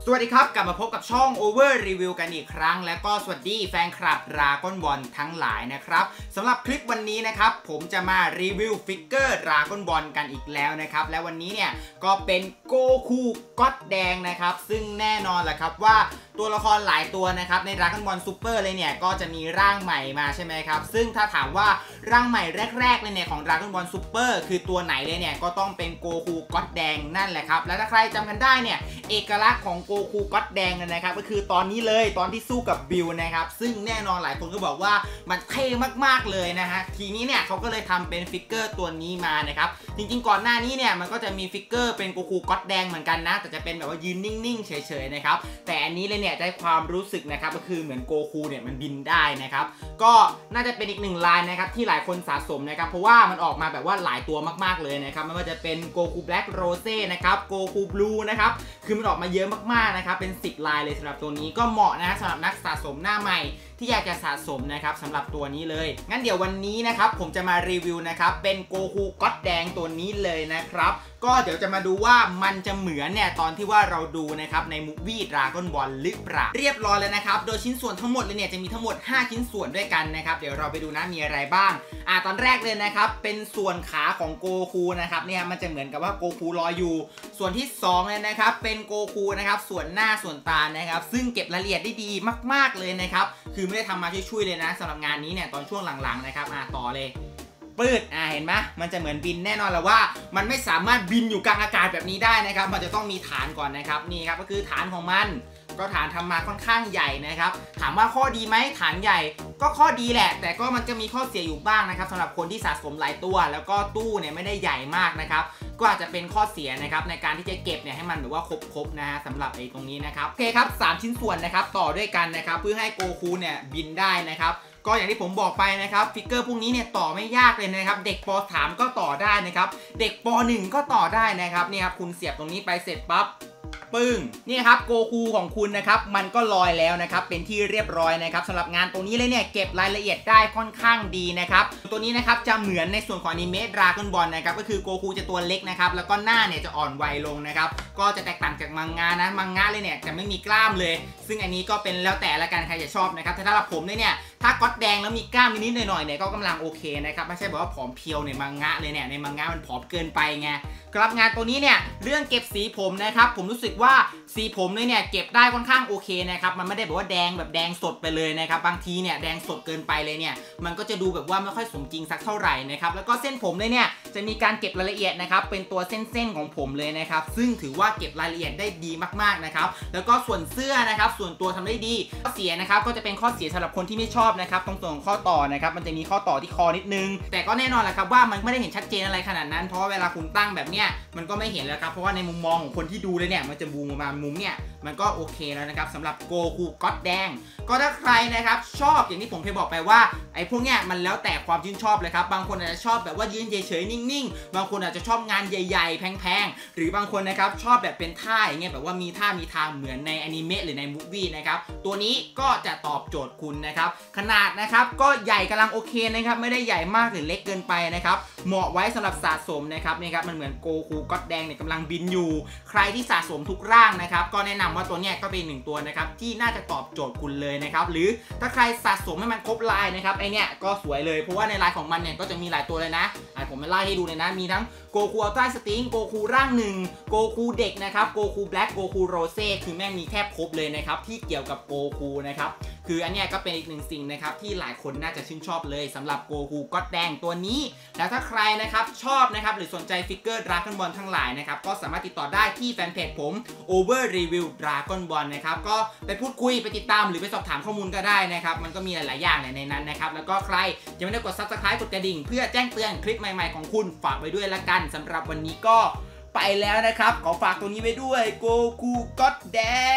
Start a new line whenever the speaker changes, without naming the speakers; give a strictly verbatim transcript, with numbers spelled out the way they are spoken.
สวัสดีครับกลับมาพบกับช่อง Over Review กันอีกครั้งและก็สวัสดีแฟนคลับ Dragon Ball ทั้งหลายนะครับสำหรับคลิปวันนี้นะครับผมจะมารีวิวฟิกเกอร์ Dragon Ball กันอีกแล้วนะครับและวันนี้เนี่ยก็เป็นโกคูก๊อตแดงนะครับซึ่งแน่นอนแหละครับว่าตัวละครหลายตัวนะครับใน Dragon Ball Super เลยเนี่ยก็จะมีร่างใหม่มาใช่ไหมครับซึ่งถ้าถามว่าร่างใหม่แรกๆเลยเนี่ยของ Dragon Ball Super คือตัวไหนเลยเนี่ยก็ต้องเป็นโกคูก๊อตแดงนั่นแหละครับและถ้าใครจำกันได้เนี่ยเอกลักษณ์ของโกคูก๊อตแดงนะครับก็คือตอนนี้เลยตอนที่สู้กับบิลนะครับซึ่งแน่นอนหลายคนก็บอกว่ามันเท่มากๆเลยนะฮะทีนี้เนี่ยเขาก็เลยทำเป็นฟิกเกอร์ตัวนี้มานะครับจริงๆก่อนหน้านี้เนี่ยมันก็จะมีฟิกเกอร์เป็นโกคูก๊อตแดงเหมือนกันนะแต่จะเป็นแบบว่ายืนนิ่งๆเฉยๆนะครับแต่อันนี้เลยเนี่ยได้ความรู้สึกนะครับก็คือเหมือนโกคูเนี่ยมันบินได้นะครับก็น่าจะเป็นอีกหนึ่งลายนะครับที่หลายคนสะสมนะครับเพราะว่ามันออกมาแบบว่าหลายตัวมากๆเลยนะครับไม่ว่าจะเป็นโกคูแบล็กโรเซ่นะครับโกคูบลูนะครับคือมันออกมาเยอะมากๆนะครับเป็นสิบลายเลยสำหรับตัวนี้ก็เหมาะนะสำหรับนักสะสมหน้าใหม่ที่อยากจะสะสมนะครับสำหรับตัวนี้เลยงั้นเดี๋ยววันนี้นะครับผมจะมารีวิวนะครับเป็นโกคูก๊อตแดงตัวนี้เลยนะครับก็เดี๋ยวจะมาดูว่ามันจะเหมือนเนี่ยตอนที่ว่าเราดูนะครับในมูฟวี่ Dragon Ball หรือเปล่าเรียบร้อยแล้วนะครับโดยชิ้นส่วนทั้งหมดเลยเนี่ยจะมีทั้งหมดห้าชิ้นส่วนด้วยกันนะครับเดี๋ยวเราไปดูนะมีอะไรบ้างอ่าตอนแรกเลยนะครับเป็นส่วนขาของโกคูนะครับเนี่ยมันจะเหมือนกับว่าโกคูลอยอยู่ส่วนที่สองเลยนะครับเป็นโกคูนะครับส่วนหน้าส่วนตานะครับซึ่งเก็บรายละเอียดได้ดีมากๆเลยนะครับคือไม่ได้ทำมาช่วยๆเลยนะสำหรับงานนี้เนี่ยตอนช่วงหลังๆนะครับอ่าต่อเลยปืดอ่าเห็นไหมมันจะเหมือนบินแน่นอนแล้วว่ามันไม่สามารถบินอยู่กลางอากาศแบบนี้ได้นะครับมันจะต้องมีฐานก่อนนะครับนี่ครับก็คือฐานของมันก็ฐานทำมาค่อนข้างใหญ่นะครับถามว่าข้อดีไหมฐานใหญ่ก็ข้อดีแหละแต่ก็มันจะมีข้อเสียอยู่บ้างนะครับสำหรับคนที่สะสมหลายตัวแล้วก็ตู้เนี่ยไม่ได้ใหญ่มากนะครับก็อาจจะเป็นข้อเสียนะครับในการที่จะเก็บเนี่ยให้มันแบบว่าครบๆนะฮะสำหรับไอ้ตรงนี้นะครับโอเคครับสามชิ้นส่วนนะครับต่อด้วยกันนะครับเพื่อให้โกคูเนี่ยบินได้นะครับก็อย่างที่ผมบอกไปนะครับฟิกเกอร์พวกนี้เนี่ยต่อไม่ยากเลยนะครับเด็กป สามก็ต่อได้นะครับเด็กป หนึ่งก็ต่อได้นะครับนี่ครับคุณเสียบตรงนี้ไปเสร็จปั๊บปึ้งนี่ครับโกคูของคุณนะครับมันก็ลอยแล้วนะครับเป็นที่เรียบร้อยนะครับสำหรับงานตรงนี้เลยเนี่ยเก็บรายละเอียดได้ค่อนข้างดีนะครับตัวนี้นะครับจะเหมือนในส่วนของอนิเมะ Dragon Ball นะครับก็คือโกคูจะตัวเล็กนะครับแล้วก็หน้าเนี่ยจะอ่อนวัยลงนะครับก็จะแตกต่างจากมังงะนะมังงะเลยเนี่ยจะไม่มีกล้ามเลยซึ่งอันนี้ก็เป็นแล้วแต่ละกันใครจะชอบนะครับแต่ถ้าเราผมเนี่ยถ้าก๊อตแดงแล้วมีกล้ามนิดๆหน่อยๆเนี่ยก็กำลังโอเคนะครับไม่ใช่แบบว่าผอมเพียวในมังงะเลยเนี่ยในมังงะมันผอมเกินไปไงครับงานตัวนี้เนี่ยเรื่องเก็บสีผมนะครับผมรู้สึกว่าสีผมเลยเนี่ยเก็บได้ค่อนข้างโอเคนะครับมันไม่ได้แบบว่าแดงแบบแดงสดไปเลยนะครับบางทีเนี่ยแดงสดเกินไปเลยเนี่ยมันก็จะดูแบบว่าไม่ค่อยสมจริงสักเท่าไหร่นะครับแล้วก็เส้นผมเลยเนี่ยจะมีการเก็บรายละเอียดนะครับเป็นตัวเส้นๆของผมเลยนะครับซึ่งถือว่าเก็บรายละเอียดได้ดีมากๆนะครับแล้วก็ส่วนเสื้อนะครับส่วนตัวทำได้ดีข้อเสียนะครับก็จะเป็นข้อเสียสำหรับคนที่ไม่ชอบนะครับตรงส่วนของข้อต่อนะครับมันจะมีข้อต่อที่คอนิดนึงแต่ก็แน่นอนแหละครับว่ามันไม่ได้เห็นชัดเจนอะไรขนาดนั้นเพราะว่าเวลาคุณตั้งแบบเนี้ยมันก็ไม่เห็นแล้วครับเพราะว่าในมุมมองของคนที่ดูเลยเนี่ยมันจะบูมมามุมเนี่ยมันก็โอเคแล้วนะครับสำหรับโกคูก๊อตแดงก็ถ้าใครนะครับชอบอย่างที่ผมเคยบอกไปว่าไอ้พวกเนี้ยมันแล้วแต่ความชื่นชอบเลยครับบางคนอาจจะชอบแบบว่ายืนเฉยๆนิ่งๆบางคนอาจจะชอบงานใหญ่ๆแพงๆหรือบางคนนะครับชอบแบบเป็นท่าอย่างเงี้ยแบบว่ามีท่ามีทางเหมือนในอนิเมะหรือในมูฟวี่นะครับตัวนี้ก็จะตอบโจทย์คุณนะครับขนาดนะครับก็ใหญ่กำลังโอเคนะครับไม่ได้ใหญ่มากหรือเล็กเกินไปนะครับเหมาะไว้สำหรับสะสมนะครับนี่ครับมันเหมือนโกคูก๊อตแดงเนี่ยกำลังบินอยู่ใครที่สะสมทุกร่างนะครับก็แนะนำว่าตัวเนี้ยก็เป็นหนึ่งตัวนะครับที่น่าจะตอบโจทย์คุณเลยนะครับหรือถ้าใครสะสมให้มันครบลายนะครับไอเนี้ยก็สวยเลยเพราะว่าในลายของมันเนี่ยก็จะมีหลายตัวเลยนะผมมาไล่ให้ดูเลยนะมีทั้งโกคูอัลตร้าสติงโกคูร่างหนึ่งโกคูเด็กนะครับโกคูแบล็กโกคูโรเซ่คือแม่งมีแทบครบเลยนะครับที่เกี่ยวกับโกคูนะครับคืออันเนี้ยก็เป็นอีกหนึ่งสิ่งนะครับที่หลายคนน่าจะชื่นชอบเลยสำหรับโกคูก๊อตแดงตัวนี้แล้วถ้าใครนะครับชอบนะครับหรือสนใจฟิกเกอร์ Dragon Ball ทั้งหลายนะครับก็สามารถติดต่อได้ที่แฟนเพจผม Over Review Dragon Ball นะครับก็ไปพูดคุยไปติดตามหรือไปสอบถามข้อมูลก็ได้นะครับมันก็มีหลายๆอย่างในนั้นนะครับแล้วก็ใครยังไม่ได้กด Subscribe กดกระดิ่งเพื่อแจ้งเตือนคลิปใหม่ๆของคุณฝากไว้ด้วยละกันสำหรับวันนี้ก็ไปแล้วนะครับขอฝากตัวนี้ไว้ด้วยโกคูก๊อตแดง